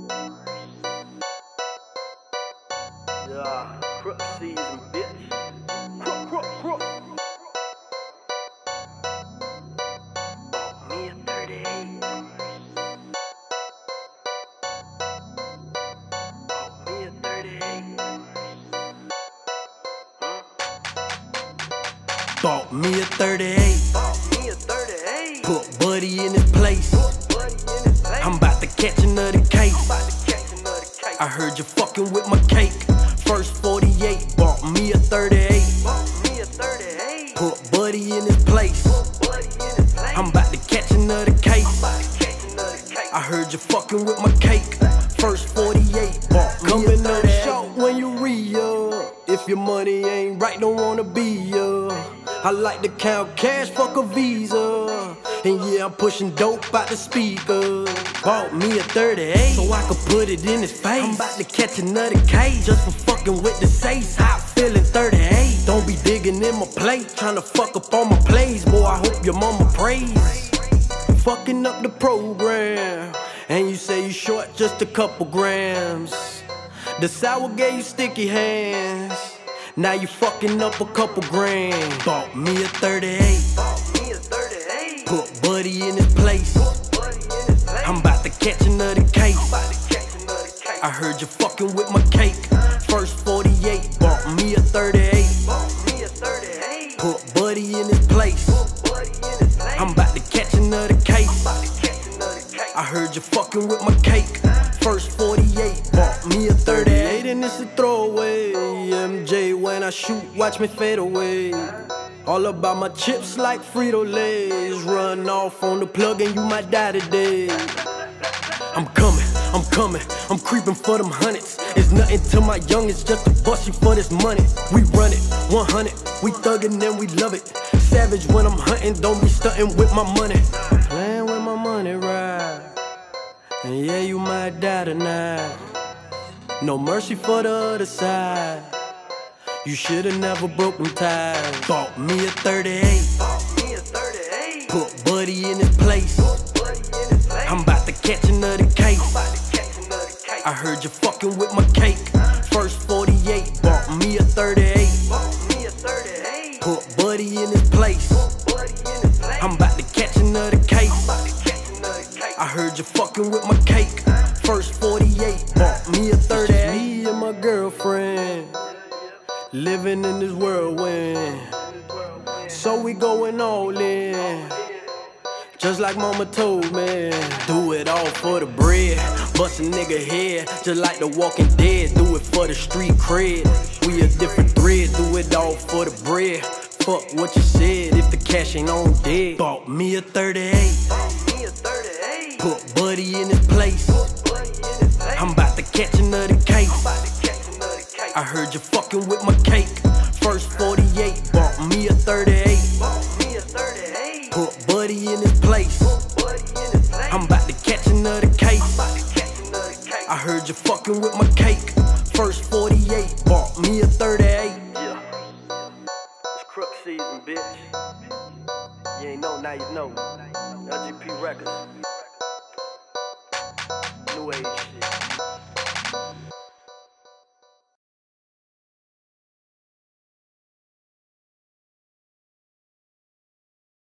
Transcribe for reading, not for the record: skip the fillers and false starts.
Yeah, crook season, bitch. Crook. Bought me a 38. Bought me a 38. Bought me a 38. Bought me a 38. Put Buddy in his place. I'm about to catch another case. I heard you fucking with my cake. First 48, bought me a 38. Put Buddy in his place. I'm about to catch another case. I heard you fucking with my cake. First 48, bought me a 38. Coming up short when you re-up. If your money ain't right, don't wanna be ya. I like to count cash, fuck a Visa. And yeah, I'm pushing dope out the speaker. Bought me a 38 so I could put it in his face. I'm about to catch another case just for fucking with the safe. Hot feeling 38. Don't be digging in my plate, trying to fuck up on my plays. Boy, I hope your mama prays. Fucking up the program, and you say you short just a couple grams. The sour gave you sticky hands. Now you fucking up a couple grand. Bought me a 38. Put Buddy in his place. I'm about to catch another case. I heard you fucking with my cake. First 48, bought me a 38. Put Buddy in his place. I'm about to catch another case. I heard you fucking with my cake. First 48, bought me a 38. And it's a throwaway. MJ when I shoot, watch me fade away. All about my chips like Frito-Lays. Run off on the plug and you might die today. I'm coming, I'm creeping for them hundreds. It's nothing to my youngest, just to bust you for this money. We run it, 100, we thuggin' and we love it. Savage when I'm hunting, don't be stunting with my money. Playing with my money, right? And yeah, you might die tonight. No mercy for the other side. You should've never broke them ties. Bought me a 38. Put Buddy in his place. I'm about to catch another case. I heard you fucking with my cake. First 48, bought me a 38. Put Buddy in his place. I'm about to catch another case. I heard you fucking with my cake. First 48, bought me a 38. It's just me and my girlfriend, living in this whirlwind. So we going all in, just like mama told me. Do it all for the bread, bust a nigga head, just like the Walking Dead. Do it for the street cred, we a different thread. Do it all for the bread, fuck what you said if the cash ain't on dead. Bought me a 38. Put Buddy in his place. I'm about to catch another case. I heard you fucking with my cake. First 48, bought me a 38. Put Buddy in his place. I'm about to catch another case. I heard you fucking with my cake. First 48, bought me a 38. Yeah, it's crook season, bitch. You ain't know, now you know. LGP Records. New age shit.